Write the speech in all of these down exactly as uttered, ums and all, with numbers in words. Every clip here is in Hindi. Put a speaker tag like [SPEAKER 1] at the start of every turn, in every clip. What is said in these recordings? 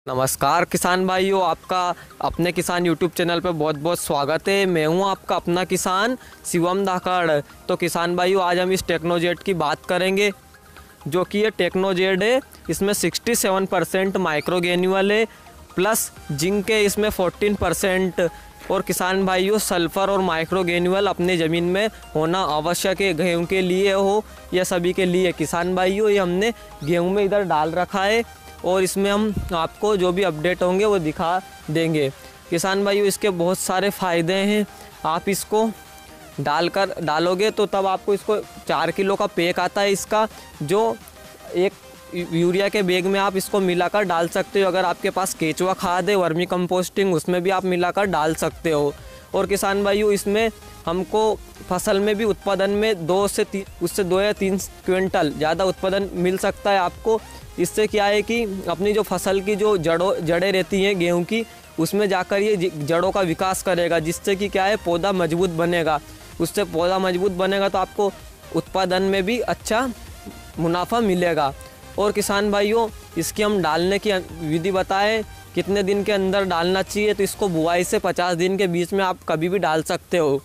[SPEAKER 1] नमस्कार किसान भाइयों, आपका अपने किसान यूट्यूब चैनल पर बहुत बहुत स्वागत है। मैं हूं आपका अपना किसान शिवम धाकड़। तो किसान भाइयों, आज हम इस टेक्नोजेट की बात करेंगे जो कि ये टेक्नोजेट है। इसमें सड़सठ परसेंट माइक्रोग्रेन्यूल है, प्लस जिंक है इसमें चौदह परसेंट। और किसान भाइयों, सल्फ़र और माइक्रोग्रेन्यूल अपने ज़मीन में होना आवश्यक है, गेहूँ के लिए हो या सभी के लिए। किसान भाइयों, ये हमने गेहूँ में इधर डाल रखा है और इसमें हम आपको जो भी अपडेट होंगे वो दिखा देंगे। किसान भाइयों, इसके बहुत सारे फ़ायदे हैं। आप इसको डालकर डालोगे तो तब आपको इसको चार किलो का पैक आता है इसका, जो एक यूरिया के बैग में आप इसको मिलाकर डाल सकते हो। अगर आपके पास केचुआ खाद है, वर्मी कंपोस्टिंग, उसमें भी आप मिलाकर डाल सकते हो। और किसान भाइयों, इसमें हमको फसल में भी उत्पादन में दो से तीन उससे दो या तीन क्विंटल ज़्यादा उत्पादन मिल सकता है आपको। इससे क्या है कि अपनी जो फसल की जो जड़ों जड़ें रहती हैं गेहूं की, उसमें जाकर ये जड़ों का विकास करेगा, जिससे कि क्या है पौधा मजबूत बनेगा। उससे पौधा मजबूत बनेगा तो आपको उत्पादन में भी अच्छा मुनाफा मिलेगा। और किसान भाइयों, इसकी हम डालने की विधि बताएं, कितने दिन के अंदर डालना चाहिए। तो इसको बुआई से पचास दिन के बीच में आप कभी भी डाल सकते हो।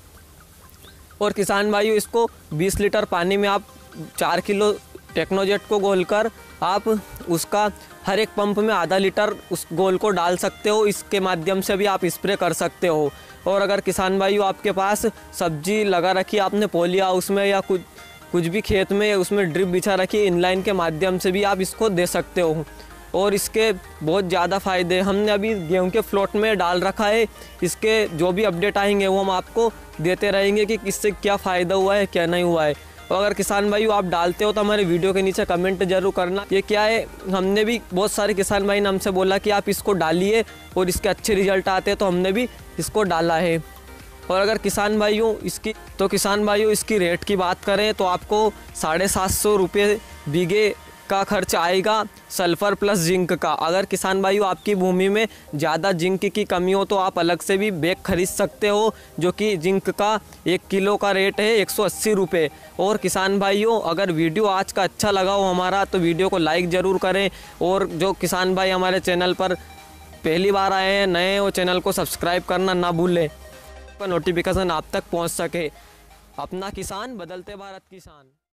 [SPEAKER 1] और किसान भाइयों, इसको बीस लीटर पानी में आप चार किलो टेक्नोजेट को घोलकर आप उसका हर एक पंप में आधा लीटर उस घोल को डाल सकते हो। इसके माध्यम से भी आप स्प्रे कर सकते हो। और अगर किसान भाइयों आपके पास सब्जी लगा रखी है आपने पॉली हाउस में या कुछ कुछ भी खेत में, उसमें ड्रिप बिछा रखी है, इनलाइन के माध्यम से भी आप इसको दे सकते हो। और इसके बहुत ज़्यादा फ़ायदे हमने अभी गेहूं के फ्लोट में डाल रखा है। इसके जो भी अपडेट आएंगे वो हम आपको देते रहेंगे कि इससे क्या फ़ायदा हुआ है, क्या नहीं हुआ है। और अगर किसान भाइयों आप डालते हो तो हमारे वीडियो के नीचे कमेंट जरूर करना। ये क्या है, हमने भी बहुत सारे किसान भाई ने हमसे बोला कि आप इसको डालिए और इसके अच्छे रिजल्ट आते हैं, तो हमने भी इसको डाला है। और अगर किसान भाइयों इसकी तो किसान भाइयों इसकी रेट की बात करें तो आपको साढ़े सात सौ रुपये बीघे का खर्च आएगा सल्फ़र प्लस जिंक का। अगर किसान भाइयों आपकी भूमि में ज़्यादा जिंक की कमी हो तो आप अलग से भी बैग खरीद सकते हो, जो कि जिंक का एक किलो का रेट है एक सौ अस्सी रुपये। और किसान भाइयों, अगर वीडियो आज का अच्छा लगा हो हमारा तो वीडियो को लाइक ज़रूर करें। और जो किसान भाई हमारे चैनल पर पहली बार आए हैं, नए हो, चैनल को सब्सक्राइब करना ना भूलें, नोटिफिकेशन आप तक पहुँच सके। अपना किसान, बदलते भारत किसान।